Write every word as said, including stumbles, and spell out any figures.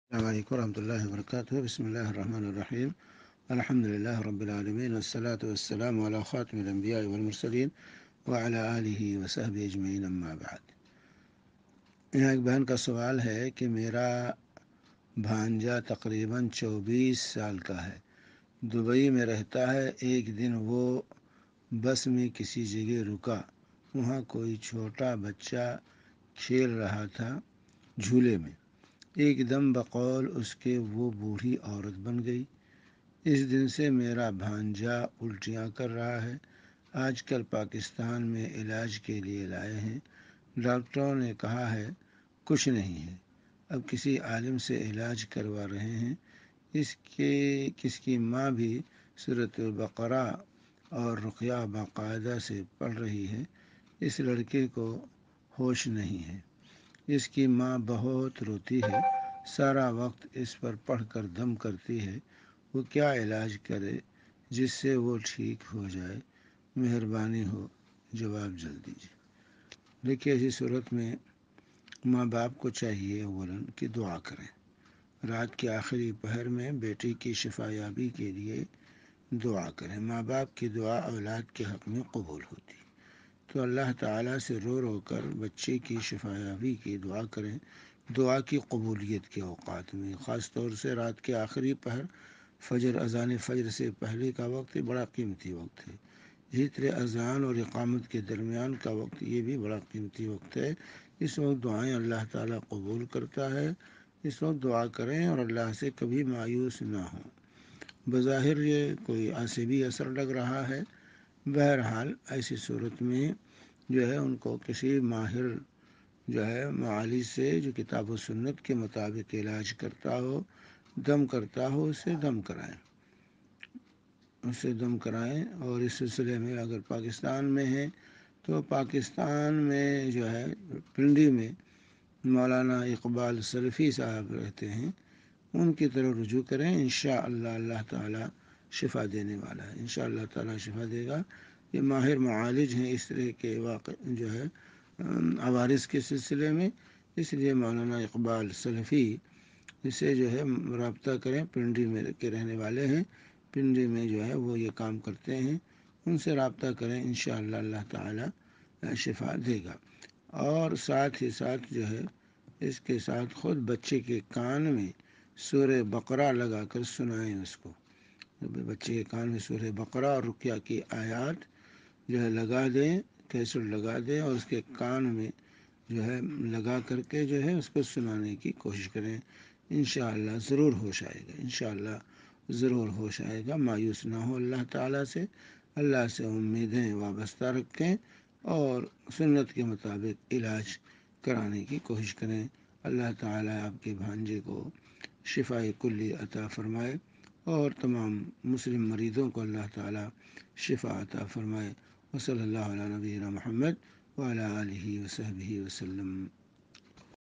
السلام علیکم ورحمۃ اللہ وبرکاتہ. بسم اللہ الرحمن الرحیم. الحمد للہ رب العالمین والصلاة والسلام علی خاتم الانبیاء والمرسلین وعلی آلہ وصحبہ اجمعین اما بعد. یہاں ایک بہن کا سوال ہے کہ میرا بھانجا تقریباً چوبیس سال کا ہے، دبئی میں رہتا ہے. ایک دن وہ بس میں کسی جگہ رکا، وہاں کوئی چھوٹا بچہ کھیل رہا تھا جھولے میں. ایک دم بقول اس کے وہ بوڑھی عورت بن گئی. اس دن سے میرا بھانجا الٹیاں کر رہا ہے. آج کل پاکستان میں علاج کے لیے لائے ہیں، ڈاکٹروں نے کہا ہے کچھ نہیں ہے. اب کسی عالم سے علاج کروا رہے ہیں. اس کے کس کی ماں بھی سورۃ البقرہ اور رقیہ باقاعدہ سے پڑھ رہی ہے. اس لڑکے کو ہوش نہیں ہے. اس کی ماں بہت روتی ہے، سارا وقت اس پر پڑھ کر دم کرتی ہے. وہ کیا علاج کرے جس سے وہ ٹھیک ہو جائے؟ مہربانی ہو جواب جلدی دیجیے. دیکھیے، ایسی صورت میں ماں باپ کو چاہیے اولاً کہ دعا کریں. رات کے آخری پہر میں بیٹی کی شفا یابی کے لیے دعا کریں. ماں باپ کی دعا اولاد کے حق میں قبول ہوتی، تو اللہ تعالیٰ سے رو رو کر بچے کی شفا یابی کی دعا کریں. دعا کی قبولیت کے اوقات میں خاص طور سے رات کے آخری پہر، فجر اذان فجر سے پہلے کا وقت بڑا قیمتی وقت ہے. اسی طرح اذان اور اقامت کے درمیان کا وقت یہ بھی بڑا قیمتی وقت ہے. اس وقت دعائیں اللہ تعالیٰ قبول کرتا ہے. اس وقت دعا کریں اور اللہ سے کبھی مایوس نہ ہوں. بظاہر یہ کوئی عصبی اثر لگ رہا ہے، بہرحال ایسی صورت میں جو ہے ان کو کسی ماہر جو ہے معالج سے جو کتاب و سنت کے مطابق علاج کرتا ہو، دم کرتا ہو، اسے دم کرائیں اسے دم کرائیں اور اس سلسلے میں اگر پاکستان میں ہے تو پاکستان میں جو ہے پنڈی میں مولانا اقبال سلفی صاحب رہتے ہیں، ان کی طرف رجوع کریں. انشاءاللہ اللہ تعالیٰ شفا دینے والا ہے. انشاءاللہ تعالیٰ شفا دے گا. یہ ماہر معالج ہیں اس طرح کے واقع جو ہے عوارض کے سلسلے میں. اس لیے مولانا اقبال سلفی اسے جو ہے رابطہ کریں. پنڈی میں کے رہنے والے ہیں، پنڈی میں جو ہے وہ یہ کام کرتے ہیں. ان سے رابطہ کریں، انشاءاللہ اللہ تعالیٰ شفا دے گا. اور ساتھ ہی ساتھ جو ہے اس کے ساتھ خود بچے کے کان میں سورہ بقرہ لگا کر سنائیں اس کو. بچے کے کان میں سورہ بقرہ اور رقیہ کی آیات جو ہے لگا دیں، کیسٹ لگا دیں اور اس کے کان میں جو ہے لگا کر کے جو ہے اس کو سنانے کی کوشش کریں. انشاءاللہ ضرور ہوش آئے گا. انشاءاللہ ضرور ہوش آئے گا. مایوس نہ ہو اللہ تعالیٰ سے، اللہ سے امیدیں وابستہ رکھیں اور سنت کے مطابق علاج کرانے کی کوشش کریں. اللہ تعالیٰ آپ کے بھانجے کو شفاء کلی عطا فرمائے اور تمام مسلم مریضوں کو اللہ تعالیٰ شفا عطا فرمائے. وصلی اللہ علیہ نبینا محمد وعلی آلہ وصحبہ وسلم.